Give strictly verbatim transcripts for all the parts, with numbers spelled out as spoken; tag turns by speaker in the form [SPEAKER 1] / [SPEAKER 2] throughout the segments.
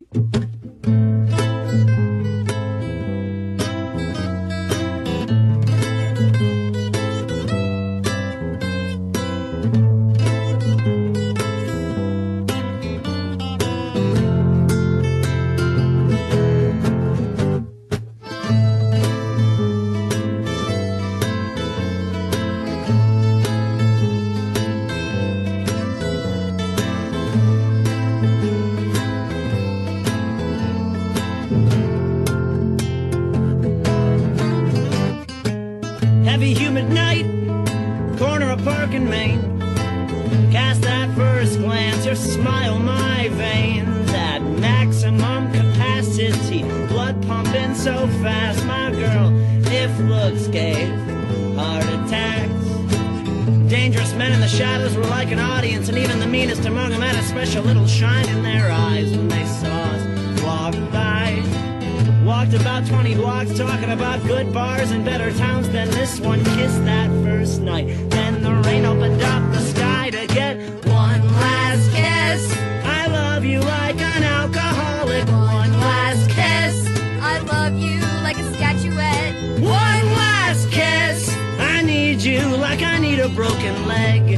[SPEAKER 1] Heavy humid night, corner of Park and Main. Cast that first glance, your smile, my veins at maximum capacity. Blood pumping so fast, my girl, if looks gave heart attacks. Dangerous men in the shadows were like an audience, and even the meanest among them had a special little shine in their eyes when they saw us walk by. Walked about twenty blocks talking about good bars and better towns than this one. Kissed that first night, then the rain opened up the sky to get one last kiss. I love you like an alcoholic. One last kiss.
[SPEAKER 2] I love you like a statuette.
[SPEAKER 1] One last kiss. I need you like I need a broken leg.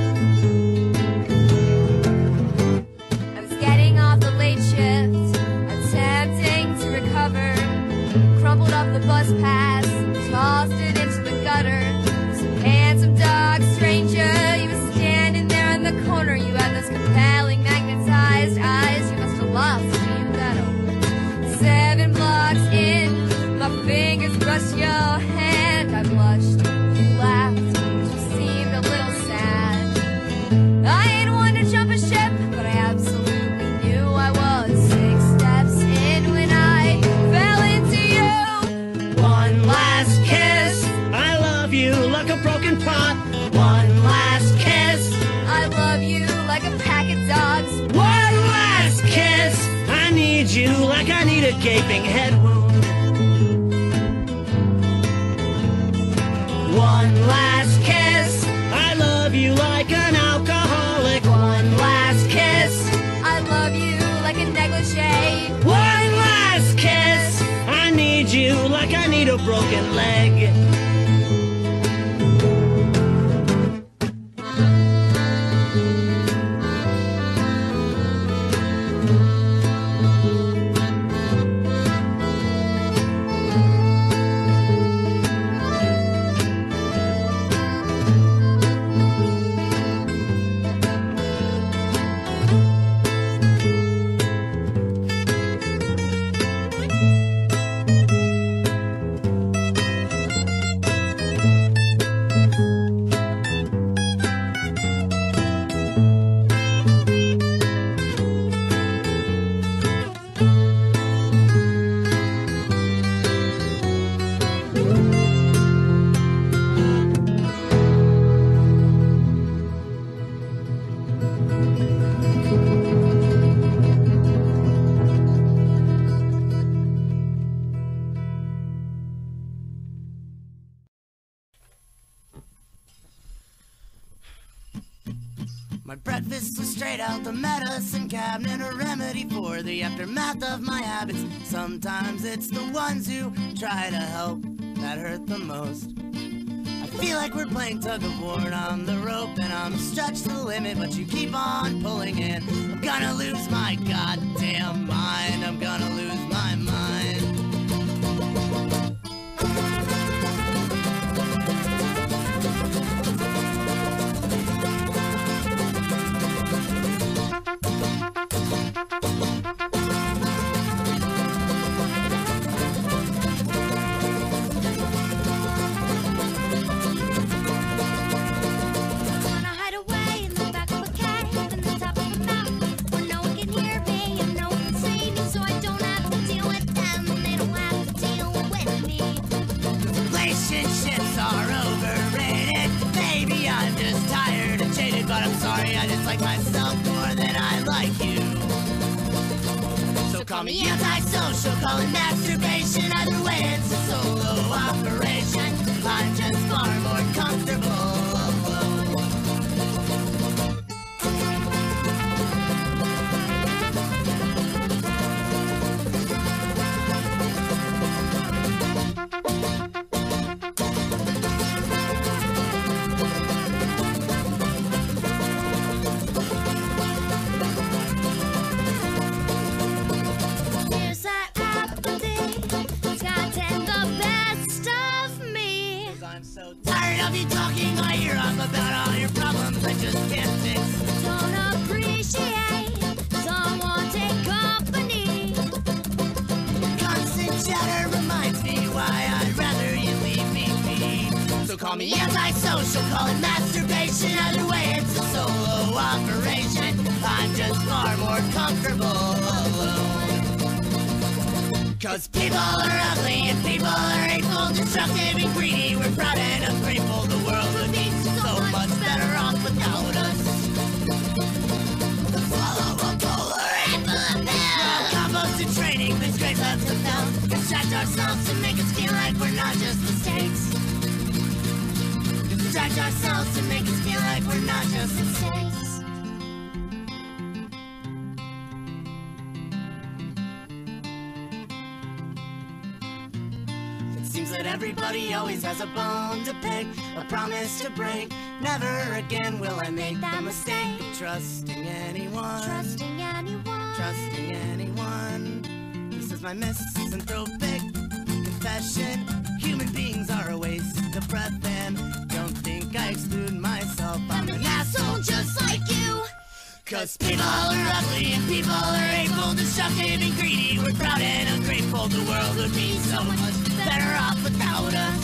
[SPEAKER 2] I was getting off the late shift, attempting to recover. Crumpled up the bus pass, tossed it into the gutter. Some handsome dog stranger, you were standing there in the corner. You had those compelling, magnetized eyes. You must have lost you got over. Seven blocks in, my fingers brushed your hand. I blushed, you laughed, you seemed a little sad. I ain't one to jump a ship, but I absolutely knew I was six steps in when I fell into you.
[SPEAKER 1] One last kiss. I love you like a broken pot. One last kiss.
[SPEAKER 2] I love you like a pack of dogs.
[SPEAKER 1] One last kiss. I need you like I need a gaping head wound. One last kiss. I love you like an alcoholic. One last kiss.
[SPEAKER 2] I love you like a negligee.
[SPEAKER 1] One last kiss. I need you like I need a broken leg.
[SPEAKER 3] My breakfast was straight out the medicine cabinet, a remedy for the aftermath of my habits. Sometimes it's the ones who try to help that hurt the most. I feel like we're playing tug of war on the rope, and I'm stretched to the limit, but you keep on pulling in. I'm gonna lose my goddamn mind. I'm gonna lose my mind. I just like myself more than I like you. So call me antisocial, call it masturbation. Either way, it's a solo operation. I'm just far more comfortable alone. Call me antisocial, call it masturbation. Either way, it's a solo operation. I'm just far more comfortable alone. Cause people are ugly and people are hateful, destructive and greedy. We're proud and ungrateful. The world would be so much better off without us. Swallow a polar apple a pill. Combos to training, disgrace us to film. Distract ourselves and make us feel like we're not just mistakes. Distract ourselves to make us feel like we're not just mistakes. Seems that everybody always has a bone to pick, a promise to break. Never again will I make that mistake of trusting anyone. Trusting anyone. Trusting anyone. This is my misanthropic confession. Human beings are a waste of breath, and don't think I exclude myself. I'm an asshole just like you. Cause people are ugly and people are hateful, destructive and greedy. We're proud and ungrateful. The world would be so much better off without us.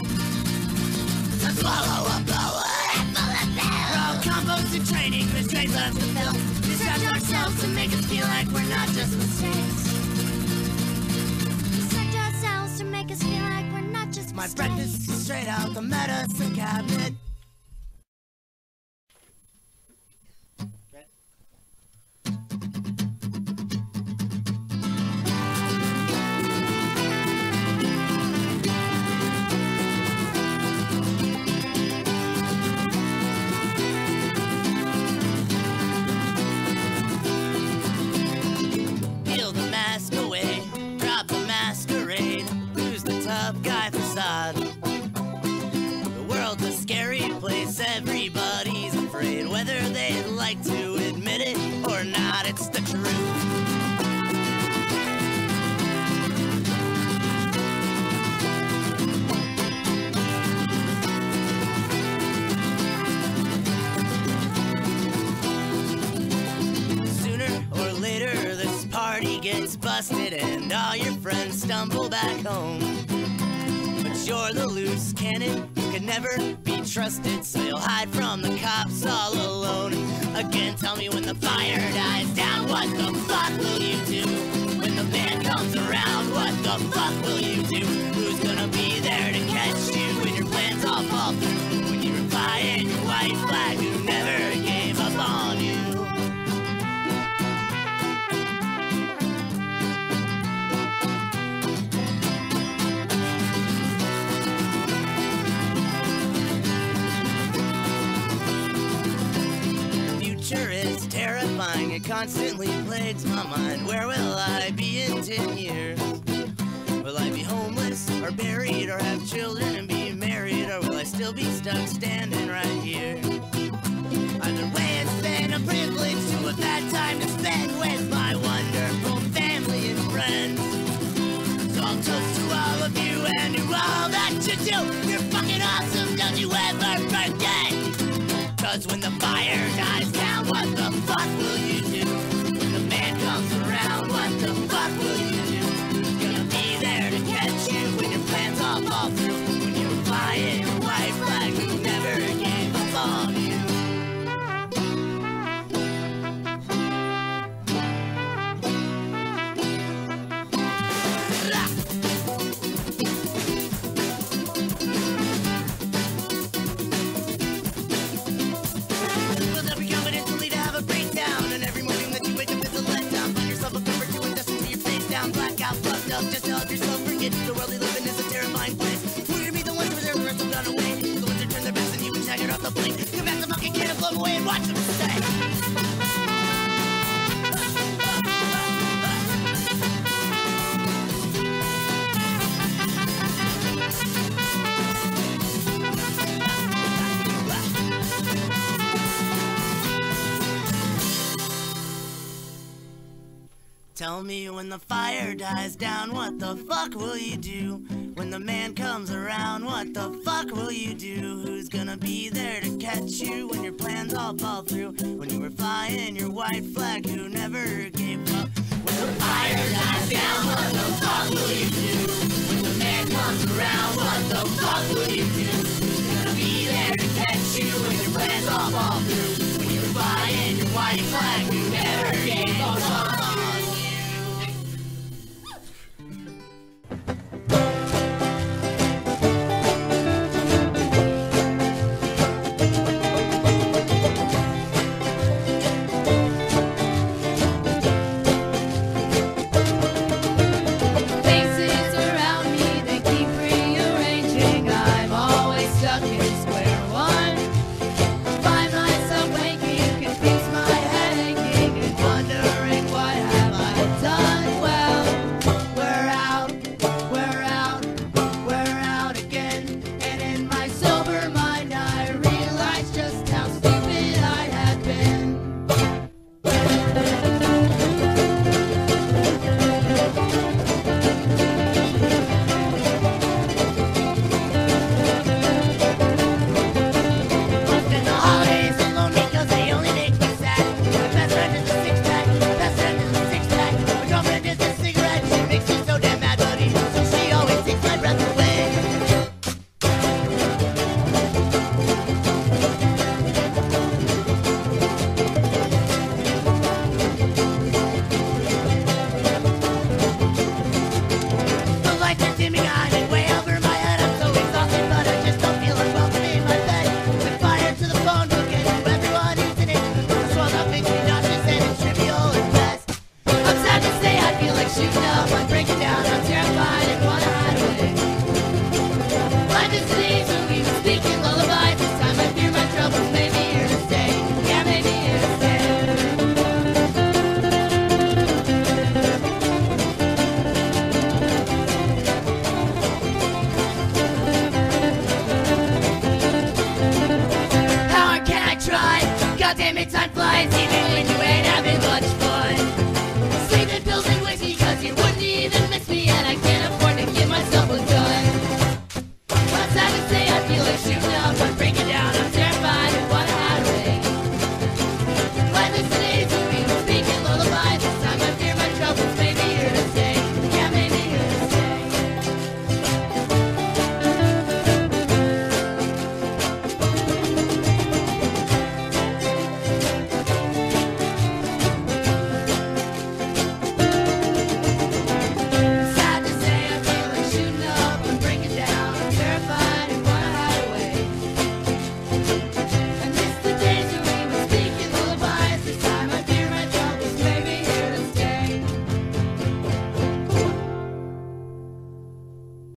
[SPEAKER 3] So swallow a blower, apple a pill. We're all combos to training, mistakes left to fill. Distract ourselves to make us feel like we're not just mistakes.
[SPEAKER 2] Distract ourselves to make us feel like we're not just
[SPEAKER 3] My
[SPEAKER 2] mistakes.
[SPEAKER 3] breakfast is straight out the medicine cabinet. The world's a scary place, everybody's afraid. Whether they like to admit it or not, it's the truth. Sooner or later, this party gets busted and all your friends stumble back home. You're the loose cannon, you can never be trusted, so you'll hide from the cops all alone. Again, tell me when the fire dies down, what the fuck will you do? When the band comes around, what the fuck will you do? Who's gonna be there to catch you when your plans all fall through? When you were flying your white flag, who never gave up on you? Is terrifying, it constantly plagues my mind. Where will I be in ten years? Will I be homeless or buried or have children and be married, or will I still be stuck standing right here? Either way, it's been a privilege to have had time to spend with my wonderful family and friends. So I'll toast to all of you and to all that you do. You're fucking awesome, don't you ever forget. Cause when the fire dies down, what the fuck will you do? When the man comes around, what the fuck will you do? Who's gonna be there to catch you when your plans all fall through? When you were flying your white flag, who never gave up on you? Just to help yourself forget the world you live in is a terrifying place. We're gonna be the ones who reserve the rest have gone away. The ones who turn their backs and you and staggered off the plane. Come back the fucking can and blow them away and watch them stay. Tell me when the fire dies down, what the fuck will you do? When the man comes around, what the fuck will you do? Who's gonna be there to catch you when your plans all fall through? When you were flying your white flag, who never gave up